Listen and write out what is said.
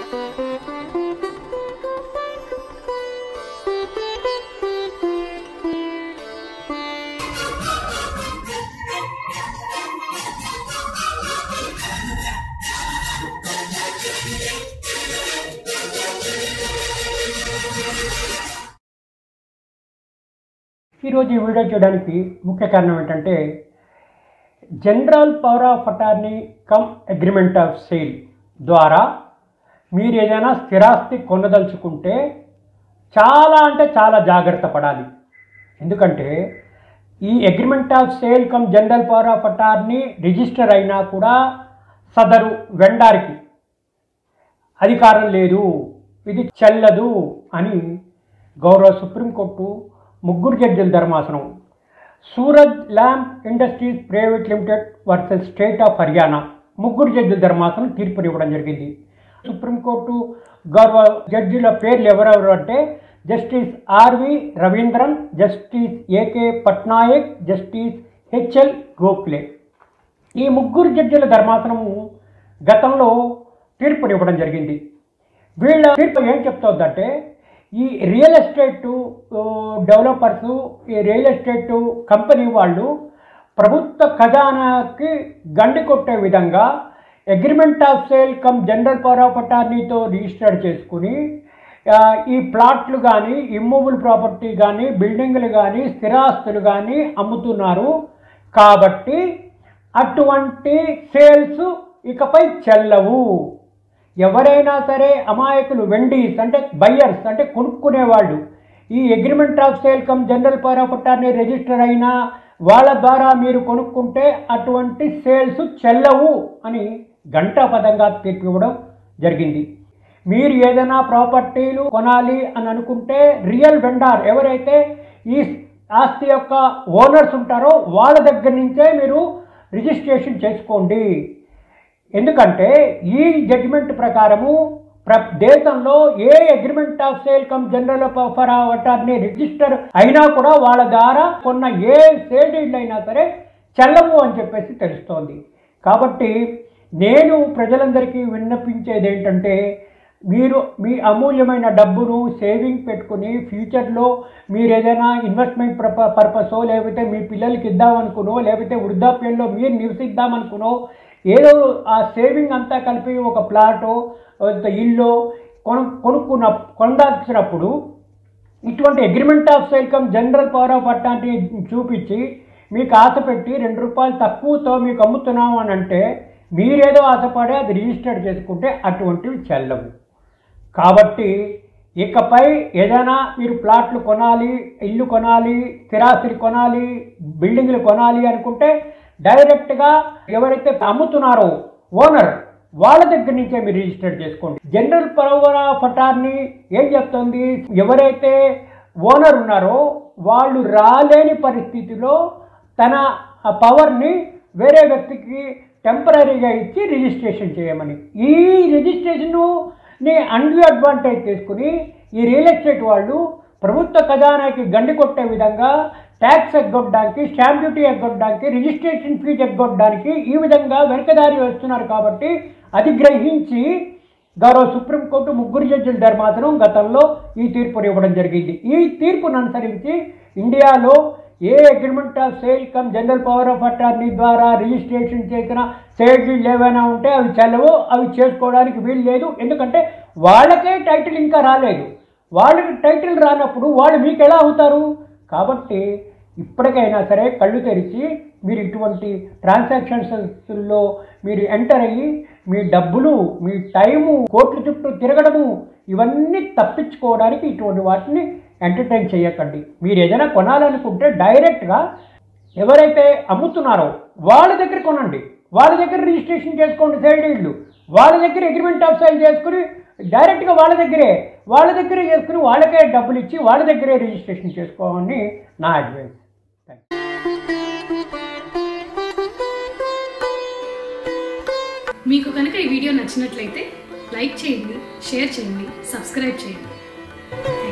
ఈరోజు ఈ వీడియో చేయడానికి ముఖ్య కారణం ఏంటంటే general power of attorney cum agreement of sale ద్వారా మీరు ఏదైనా స్థిరాస్తి కొనదలుచుకుంటే చాలా జాగ్రత్త పడాలి. ఎందుకంటే ఈ agreement of sale cum general power of attorney register అయినా కూడా సదరు వెండార్కి అధికారం లేదు, ఇది చెల్లదు అని గౌరవ సుప్రీంకోర్టు ముగ్గురు జడ్జిల ధర్మాసనం Suraj lamp industries private limited versus state of Haryana ముగ్గురు జడ్జిల ధర్మాసనం తీర్పునివ్వడం జరిగింది. సుప్రీంకోర్టు గౌరవ జడ్జిల పేర్లు ఎవరెవరు అంటే justice RV Raveendran, justice AK Patnaik, justice HL Gokhale. ఈ ముగ్గురు జడ్జిల ధర్మాసనము గతంలో తీర్పునివ్వడం జరిగింది. వీళ్ళ తీర్పు ఏం చెప్తుందంటే ఈ రియల్ ఎస్టేట్ డెవలపర్సు, ఈ రియల్ ఎస్టేట్ కంపెనీ వాళ్ళు ప్రభుత్వ ఖజానాకి గండి కొట్టే విధంగా agreement of sale cum general power of అటార్నీతో రిజిస్టర్ చేసుకుని ఈ ప్లాట్లు కానీ, ఇమ్మూవబుల్ ప్రాపర్టీ కానీ, బిల్డింగ్లు కానీ, స్థిరాస్తులు కానీ అమ్ముతున్నారు. కాబట్టి అటువంటి సేల్స్ ఇకపై చెల్లవు. ఎవరైనా సరే అమాయకులు వెండీస్ అంటే బయ్యర్స్ అంటే కొనుక్కునేవాళ్ళు ఈ agreement of sale cum general power of attorney register అయినా వాళ్ళ ద్వారా మీరు కొనుక్కుంటే అటువంటి సేల్స్ చెల్లవు అని ఘంటాపథంగా తీర్పు ఇవ్వడం జరిగింది. మీరు ఏదైనా ప్రాపర్టీలు కొనాలి అని అనుకుంటే రియల్ వెండార్ ఎవరైతే ఈ ఆస్తి యొక్క ఓనర్స్ ఉంటారో వాళ్ళ దగ్గర నుంచే మీరు రిజిస్ట్రేషన్ చేసుకోండి. ఎందుకంటే ఈ జడ్జిమెంట్ ప్రకారము దేశంలో ఏ agreement of sale cum general power of attorney register అయినా కూడా వాళ్ళ ద్వారా కొన్న ఏ సేల్ డీడ్లు అయినా సరే చెల్లవు అని చెప్పేసి తెలుస్తోంది. కాబట్టి నేను ప్రజలందరికీ విన్నపించేది ఏంటంటే మీరు మీ అమూల్యమైన డబ్బును సేవింగ్ పెట్టుకుని ఫ్యూచర్లో మీరు ఏదైనా ఇన్వెస్ట్మెంట్ పర్పసో లేకపోతే మీ పిల్లలకి ఇద్దామనుకునో లేకపోతే వృద్ధాప్యంలో మీరు నివసిద్దామనుకునో ఏదో ఆ సేవింగ్ అంతా కలిపి ఒక ప్లాటో ఇల్లు కొనదాల్చినప్పుడు ఇటువంటి agreement of sale cum general power of attorney చూపించి మీకు ఆశ పెట్టి ₹2 తక్కువతో మీకు అమ్ముతున్నాము అని అంటే మీరేదో ఆశపడి అది రిజిస్టర్ చేసుకుంటే అటువంటివి చెల్లవు. కాబట్టి ఇకపై ఏదైనా మీరు ప్లాట్లు కొనాలి, ఇల్లు కొనాలి, స్థిరాస్తులు కొనాలి, బిల్డింగ్లు కొనాలి అనుకుంటే డైరెక్ట్గా ఎవరైతే అమ్ముతున్నారో ఓనర్ వాళ్ళ దగ్గర నుంచే మీరు రిజిస్టర్ చేసుకోండి. జనరల్ పవర్ ఆఫ్ అటార్నీ ఏం చెప్తుంది, ఎవరైతే ఓనర్ ఉన్నారో వాళ్ళు రాలేని పరిస్థితిలో తన పవర్ని వేరే వ్యక్తికి టెంపరీగా ఇచ్చి రిజిస్ట్రేషన్ చేయమని. ఈ రిజిస్ట్రేషన్ని అన్డ్యూ అడ్వాంటేజ్ తీసుకుని ఈ రియల్ ఎస్టేట్ వాళ్ళు ప్రభుత్వ ఖజానాకి గండి కొట్టే విధంగా ట్యాక్స్ ఎగ్గొట్టడానికి, స్టాంప్ డ్యూటీ ఎగ్గొట్టడానికి, రిజిస్ట్రేషన్ ఫీజు ఎగ్గొట్టడానికి ఈ విధంగా వెనకదారి వస్తున్నారు. కాబట్టి అది గ్రహించి గౌరవ సుప్రీంకోర్టు ముగ్గురు జడ్జిల ధర్మాసనం గతంలో ఈ తీర్పుని ఇవ్వడం జరిగింది. ఈ తీర్పును అనుసరించి ఇండియాలో ఏ agreement of sale cum general power of attorney ద్వారా రిజిస్ట్రేషన్ చేసిన సేల్స్ ఏవైనా ఉంటే అవి చెల్లవు, అవి చేసుకోవడానికి వీలు లేదు. ఎందుకంటే వాళ్ళకే టైటిల్ ఇంకా రాలేదు. వాళ్ళకి టైటిల్ రానప్పుడు వాళ్ళు మీకు ఎలా అవుతారు? కాబట్టి ఇప్పటికైనా సరే కళ్ళు తెరిచి మీరు ఇటువంటి ట్రాన్సాక్షన్స్లో మీరు ఎంటర్ అయ్యి మీ డబ్బులు, మీ టైము, కోట్ల చుట్టూ తిరగడము ఇవన్నీ తప్పించుకోవడానికి ఇటువంటి వాటిని ఎంటర్టైన్ చేయకండి. మీరు ఏదైనా కొనాలనుకుంటే డైరెక్ట్గా ఎవరైతే అమ్ముతున్నారో వాళ్ళ దగ్గర కొనండి, వాళ్ళ దగ్గర రిజిస్ట్రేషన్ చేసుకోండి సేల్ డీడ్లు, వాళ్ళ దగ్గర అగ్రిమెంట్ ఆఫ్ సేల్ చేసుకుని డైరెక్ట్గా వాళ్ళ దగ్గరే చేసుకుని వాళ్ళకే డబ్బులు ఇచ్చి వాళ్ళ దగ్గరే రిజిస్ట్రేషన్ చేసుకోవాలని నా అడ్వైస్. మీకు కనుక ఈ వీడియో నచ్చినట్లయితే లైక్ చేయండి, షేర్ చేయండి, సబ్స్క్రైబ్ చేయండి.